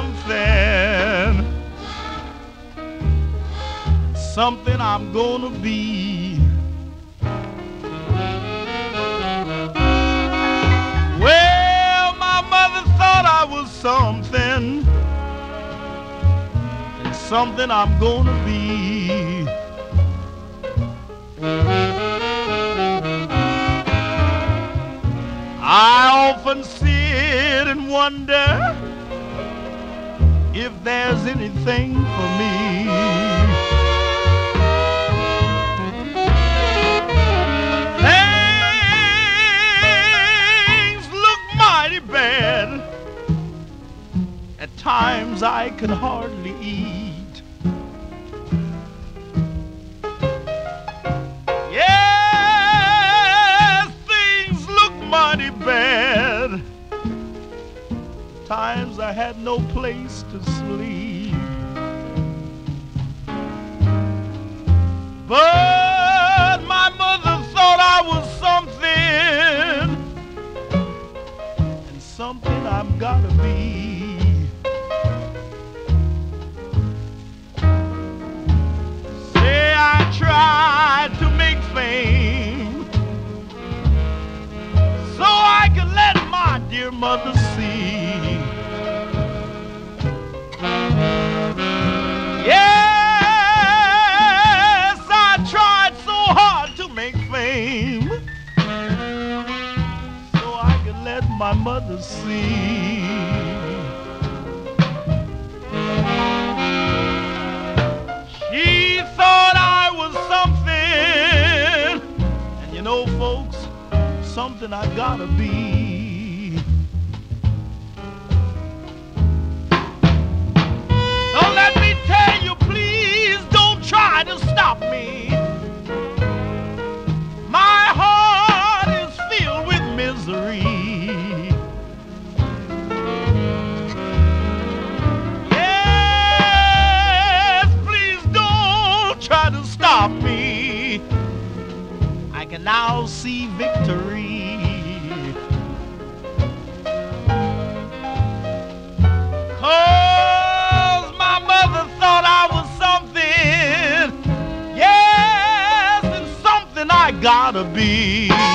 something, something I'm gonna be. Well, my mother thought I was something, and something I'm gonna be. I often sit and wonder if there's anything for me. Things look mighty bad. At times I can hardly eat. Bed. Times I had no place to sleep. But my mother thought I was something, and something I've gotta be. Say I tried to make fame so I could let my dear mother see. Yes, I tried so hard to make fame so I could let my mother see. She thought I was something, and you know, folks, something I gotta be. So let me tell you, please don't try to stop me. My heart is filled with misery. Yes, please don't try to stop me. I can now see victory. Cause my mother thought I was something, yes, and something I gotta be.